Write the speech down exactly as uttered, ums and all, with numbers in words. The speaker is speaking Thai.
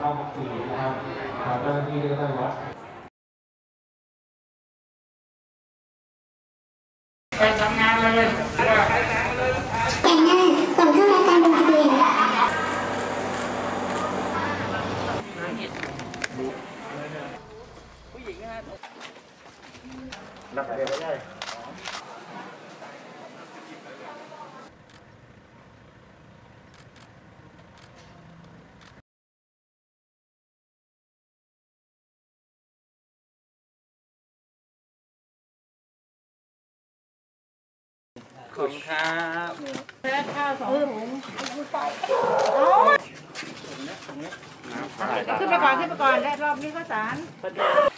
าหกสี่นะครับเจ้าหน้าที่ได้ตั้งรับไปทำงานเลยแต่งหน้าก่อนเข้ารายการลงทะเบียนผู้หญิงนะนักเรียนไม่ได้ขอบคุณครับแพ้ข้าวสองถุงขึ้นไปก่อนขึ้นไปก่อนและรอบนี้ก็สาร